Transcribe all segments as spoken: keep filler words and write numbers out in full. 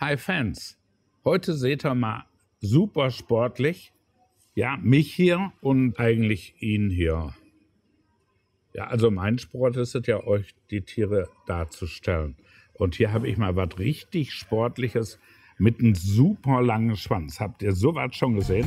Hi Fans, heute seht ihr mal super sportlich, ja, mich hier und eigentlich ihn hier. Ja, also mein Sport ist es ja, euch die Tiere darzustellen. Und hier habe ich mal was richtig Sportliches mit einem super langen Schwanz. Habt ihr sowas schon gesehen?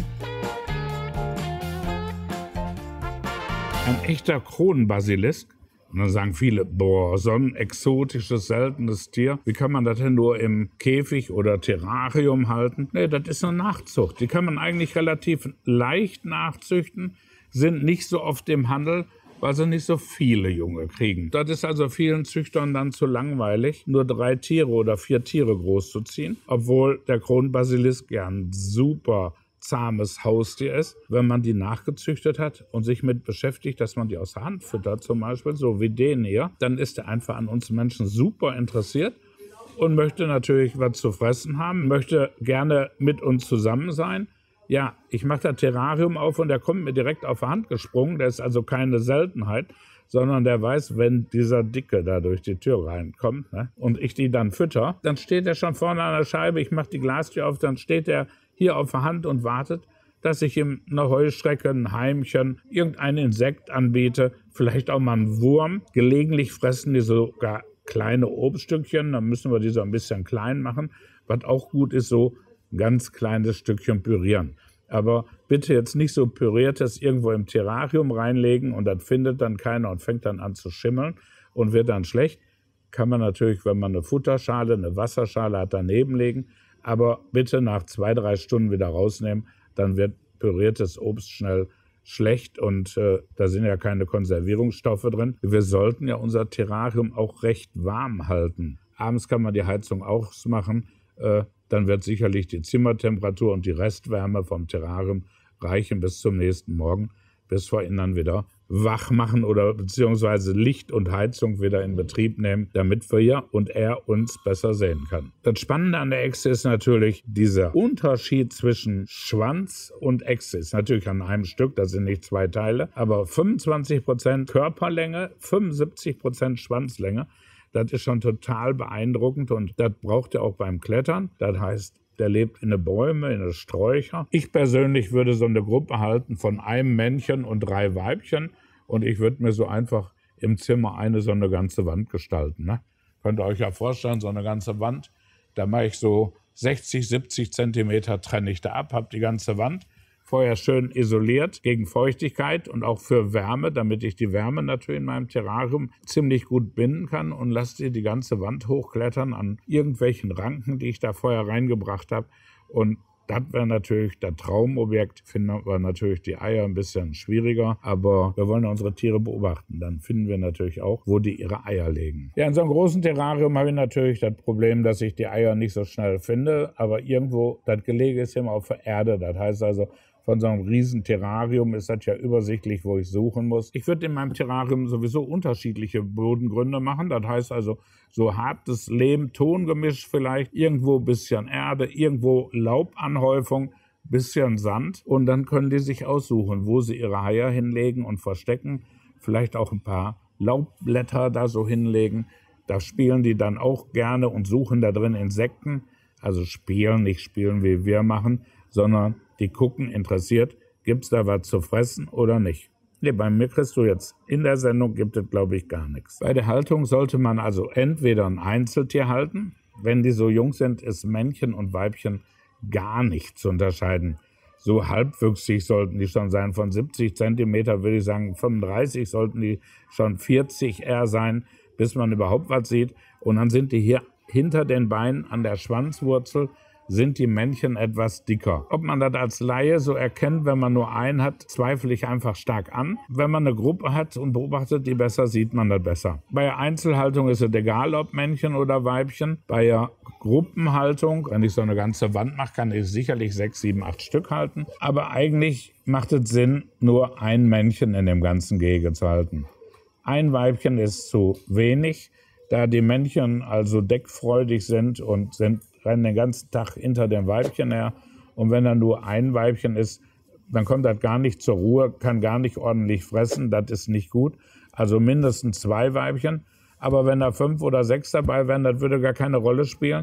Ein echter Kronenbasilisk. Und dann sagen viele, boah, so ein exotisches, seltenes Tier. Wie kann man das denn nur im Käfig oder Terrarium halten? Nee, das ist eine Nachzucht. Die kann man eigentlich relativ leicht nachzüchten, sind nicht so oft im Handel, weil sie nicht so viele Junge kriegen. Das ist also vielen Züchtern dann zu langweilig, nur drei Tiere oder vier Tiere großzuziehen, obwohl der Kronenbasilisk ja ein super zahmes Haustier ist, wenn man die nachgezüchtet hat und sich mit beschäftigt, dass man die aus der Hand füttert zum Beispiel, so wie den hier, dann ist er einfach an uns Menschen super interessiert und möchte natürlich was zu fressen haben, möchte gerne mit uns zusammen sein. Ja, ich mache das Terrarium auf und der kommt mir direkt auf die Hand gesprungen, der ist also keine Seltenheit, sondern der weiß, wenn dieser Dicke da durch die Tür reinkommt, ne, und ich die dann fütter, dann steht er schon vorne an der Scheibe, ich mache die Glastür auf, dann steht er hier auf der Hand und wartet, dass ich ihm eine Heuschrecke, ein Heimchen, irgendein Insekt anbiete, vielleicht auch mal einen Wurm. Gelegentlich fressen die sogar kleine Obststückchen, dann müssen wir die so ein bisschen klein machen. Was auch gut ist, so ein ganz kleines Stückchen pürieren. Aber bitte jetzt nicht so püriertes irgendwo im Terrarium reinlegen und das findet dann keiner und fängt dann an zu schimmeln und wird dann schlecht. Kann man natürlich, wenn man eine Futterschale, eine Wasserschale hat, daneben legen. Aber bitte nach zwei, drei Stunden wieder rausnehmen, dann wird püriertes Obst schnell schlecht und äh, da sind ja keine Konservierungsstoffe drin. Wir sollten ja unser Terrarium auch recht warm halten. Abends kann man die Heizung ausmachen, äh, dann wird sicherlich die Zimmertemperatur und die Restwärme vom Terrarium reichen bis zum nächsten Morgen, bis wir ihn dann wieder wach machen oder beziehungsweise Licht und Heizung wieder in Betrieb nehmen, damit wir hier und er uns besser sehen kann. Das Spannende an der Echse ist natürlich dieser Unterschied zwischen Schwanz und Echse. Ist natürlich an einem Stück, das sind nicht zwei Teile, aber fünfundzwanzig Prozent Körperlänge, fünfundsiebzig Prozent Schwanzlänge. Das ist schon total beeindruckend und das braucht er auch beim Klettern. Das heißt, der lebt in den Bäumen, in den Sträuchern. Ich persönlich würde so eine Gruppe halten von einem Männchen und drei Weibchen und ich würde mir so einfach im Zimmer eine so eine ganze Wand gestalten. Ne? Könnt ihr euch ja vorstellen, so eine ganze Wand, da mache ich so sechzig, siebzig Zentimeter trenne ich da ab, habe die ganze Wand vorher schön isoliert gegen Feuchtigkeit und auch für Wärme, damit ich die Wärme natürlich in meinem Terrarium ziemlich gut binden kann und lasse die die ganze Wand hochklettern an irgendwelchen Ranken, die ich da vorher reingebracht habe. Und das wäre natürlich das Traumobjekt. Finden wir natürlich die Eier ein bisschen schwieriger, aber wir wollen ja unsere Tiere beobachten. Dann finden wir natürlich auch, wo die ihre Eier legen. Ja, in so einem großen Terrarium habe ich natürlich das Problem, dass ich die Eier nicht so schnell finde, aber irgendwo, das Gelege ist immer auf der Erde. Das heißt also, von so einem riesen Terrarium ist das ja übersichtlich, wo ich suchen muss. Ich würde in meinem Terrarium sowieso unterschiedliche Bodengründe machen. Das heißt also so hartes Lehm-Ton-Gemisch vielleicht, irgendwo ein bisschen Erde, irgendwo Laubanhäufung, bisschen Sand. Und dann können die sich aussuchen, wo sie ihre Eier hinlegen und verstecken. Vielleicht auch ein paar Laubblätter da so hinlegen. Da spielen die dann auch gerne und suchen da drin Insekten. Also spielen, nicht spielen, wie wir machen, sondern die gucken interessiert, gibt es da was zu fressen oder nicht. Nee, bei mir kriegst du jetzt in der Sendung, gibt es glaube ich gar nichts. Bei der Haltung sollte man also entweder ein Einzeltier halten, wenn die so jung sind, ist Männchen und Weibchen gar nicht zu unterscheiden. So halbwüchsig sollten die schon sein, von siebzig Zentimeter würde ich sagen, fünfunddreißig sollten die schon vierzig eher sein, bis man überhaupt was sieht. Und dann sind die hier hinter den Beinen an der Schwanzwurzel, sind die Männchen etwas dicker. Ob man das als Laie so erkennt, wenn man nur einen hat, zweifle ich einfach stark an. Wenn man eine Gruppe hat und beobachtet die besser, sieht man das besser. Bei der Einzelhaltung ist es egal, ob Männchen oder Weibchen. Bei der Gruppenhaltung, wenn ich so eine ganze Wand mache, kann ich sicherlich sechs, sieben, acht Stück halten. Aber eigentlich macht es Sinn, nur ein Männchen in dem ganzen Gehege zu halten. Ein Weibchen ist zu wenig, da die Männchen also deckfreudig sind und sind rennen den ganzen Tag hinter dem Weibchen her. Und wenn dann nur ein Weibchen ist, dann kommt das gar nicht zur Ruhe, kann gar nicht ordentlich fressen, das ist nicht gut. Also mindestens zwei Weibchen. Aber wenn da fünf oder sechs dabei wären, das würde gar keine Rolle spielen.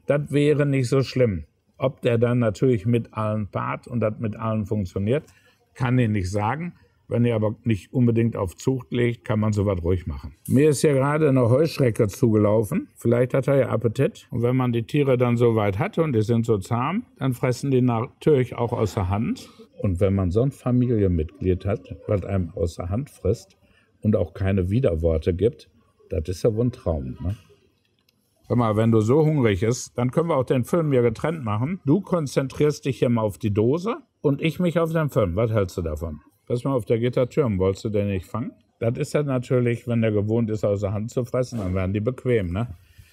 das wäre nicht so schlimm. Ob der dann natürlich mit allen paart und das mit allen funktioniert, kann ich nicht sagen. Wenn ihr aber nicht unbedingt auf Zucht legt, kann man sowas ruhig machen. Mir ist ja gerade eine Heuschrecke zugelaufen. Vielleicht hat er ja Appetit. Und wenn man die Tiere dann so weit hat und die sind so zahm, dann fressen die natürlich auch aus der Hand. Und wenn man so ein Familienmitglied hat, was einem aus der Hand frisst und auch keine Widerworte gibt, das ist ja wohl ein Traum, ne? Hör mal, wenn du so hungrig bist, dann können wir auch den Film hier getrennt machen. Du konzentrierst dich hier mal auf die Dose und ich mich auf den Film. Was hältst du davon? Pass mal auf, der Gittertürm, wolltest du den nicht fangen? Das ist ja natürlich, wenn der gewohnt ist, aus der Hand zu fressen, dann werden die bequem, ne?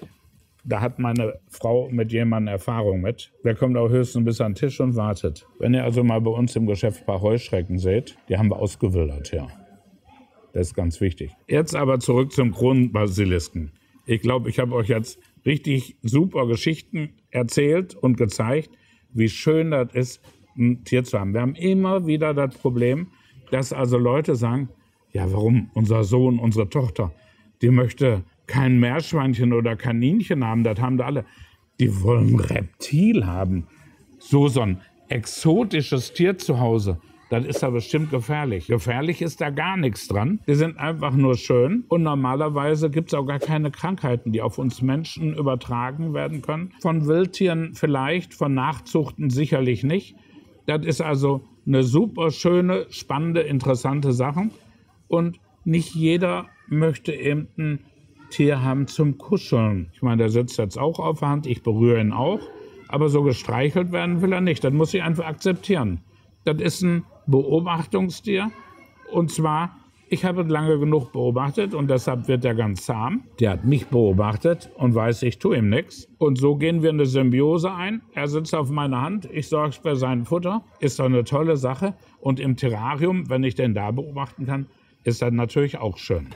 Da hat meine Frau mit jemandem Erfahrung mit. Der kommt auch höchstens bis an den Tisch und wartet. Wenn ihr also mal bei uns im Geschäft ein paar Heuschrecken seht, die haben wir ausgewildert, ja. Das ist ganz wichtig. Jetzt aber zurück zum Kronenbasilisken. Ich glaube, ich habe euch jetzt richtig super Geschichten erzählt und gezeigt, wie schön das ist, ein Tier zu haben. Wir haben immer wieder das Problem, dass also Leute sagen, ja, warum unser Sohn, unsere Tochter, die möchte kein Meerschweinchen oder Kaninchen haben, das haben da alle. Die wollen ein Reptil haben. So so ein exotisches Tier zu Hause, das ist ja bestimmt gefährlich. Gefährlich ist da gar nichts dran. Die sind einfach nur schön und normalerweise gibt es auch gar keine Krankheiten, die auf uns Menschen übertragen werden können. Von Wildtieren vielleicht, von Nachzuchten sicherlich nicht. Das ist also eine super schöne, spannende, interessante Sache. Und nicht jeder möchte eben ein Tier haben zum Kuscheln. Ich meine, der sitzt jetzt auch auf der Hand, ich berühre ihn auch. Aber so gestreichelt werden will er nicht. Das muss ich einfach akzeptieren. Das ist ein Beobachtungstier. Und zwar, ich habe ihn lange genug beobachtet und deshalb wird er ganz zahm. Der hat mich beobachtet und weiß, ich tue ihm nichts. Und so gehen wir eine Symbiose ein. Er sitzt auf meiner Hand, ich sorge für sein Futter. Ist doch eine tolle Sache. Und im Terrarium, wenn ich den da beobachten kann, ist das natürlich auch schön.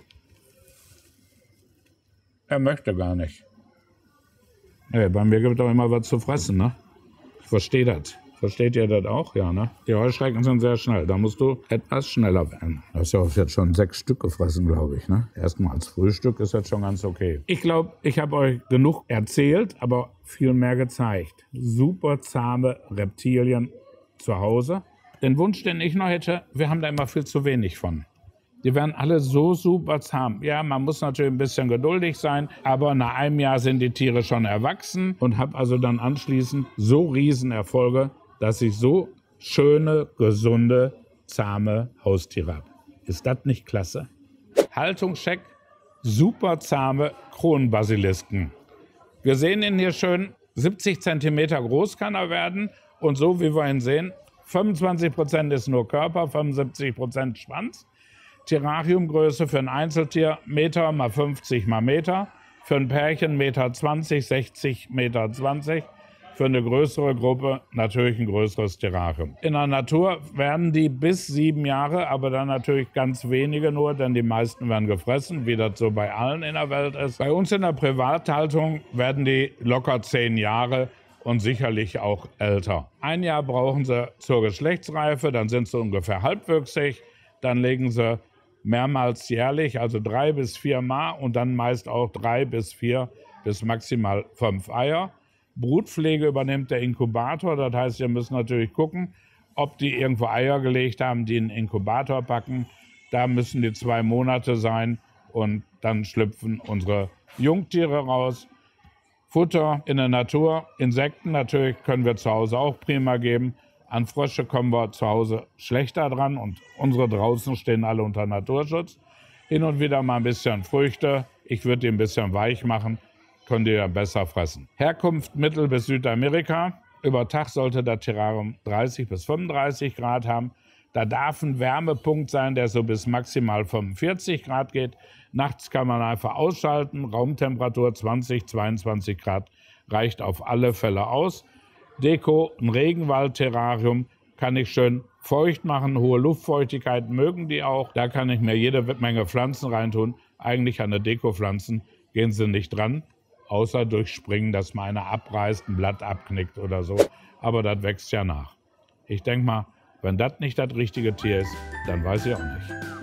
Er möchte gar nicht. Hey, bei mir gibt es doch immer was zu fressen, ne? Ich verstehe das. Versteht ihr das auch? Ja, ne? Die Heuschrecken sind sehr schnell. Da musst du etwas schneller werden. Du hast ja auch jetzt schon sechs Stück gefressen, glaube ich, ne? Erstmal als Frühstück ist das schon ganz okay. Ich glaube, ich habe euch genug erzählt, aber viel mehr gezeigt. Super zahme Reptilien zu Hause. Den Wunsch, den ich noch hätte, wir haben da immer viel zu wenig von. Die werden alle so super zahm. Ja, man muss natürlich ein bisschen geduldig sein, aber nach einem Jahr sind die Tiere schon erwachsen und habe also dann anschließend so Riesenerfolge, dass ich so schöne, gesunde, zahme Haustiere habe. Ist das nicht klasse? Haltungscheck, super zahme Kronenbasilisken. Wir sehen ihn hier schön, siebzig Zentimeter groß kann er werden und so wie wir ihn sehen, fünfundzwanzig Prozent ist nur Körper, fünfundsiebzig Prozent Schwanz. Terrariumgröße für ein Einzeltier Meter mal fünfzig mal Meter, für ein Pärchen Meter zwanzig, sechzig, Meter zwanzig, für eine größere Gruppe natürlich ein größeres Terrarium. In der Natur werden die bis sieben Jahre, aber dann natürlich ganz wenige nur, denn die meisten werden gefressen, wie das so bei allen in der Welt ist. Bei uns in der Privathaltung werden die locker zehn Jahre und sicherlich auch älter. Ein Jahr brauchen sie zur Geschlechtsreife, dann sind sie ungefähr halbwüchsig, dann legen sie mehrmals jährlich, also drei bis vier Mal und dann meist auch drei bis vier bis maximal fünf Eier. Brutpflege übernimmt der Inkubator, das heißt, wir müssen natürlich gucken, ob die irgendwo Eier gelegt haben, die in den Inkubator packen. Da müssen die zwei Monate sein und dann schlüpfen unsere Jungtiere raus. Futter in der Natur, Insekten natürlich können wir zu Hause auch prima geben. An Frösche kommen wir zu Hause schlechter dran und unsere draußen stehen alle unter Naturschutz. Hin und wieder mal ein bisschen Früchte. Ich würde die ein bisschen weich machen, könnt ihr ja besser fressen. Herkunft Mittel- bis Südamerika. Über Tag sollte das Terrarium dreißig bis fünfunddreißig Grad haben. Da darf ein Wärmepunkt sein, der so bis maximal fünfundvierzig Grad geht. Nachts kann man einfach ausschalten. Raumtemperatur zwanzig, zweiundzwanzig Grad reicht auf alle Fälle aus. Deko, ein Regenwald-Terrarium kann ich schön feucht machen. Hohe Luftfeuchtigkeit mögen die auch. Da kann ich mir jede Menge Pflanzen reintun. Eigentlich an der Dekopflanzen gehen sie nicht dran, außer durch Springen, dass mal einer abreißt, ein Blatt abknickt oder so. Aber das wächst ja nach. Ich denke mal, wenn das nicht das richtige Tier ist, dann weiß ich auch nicht.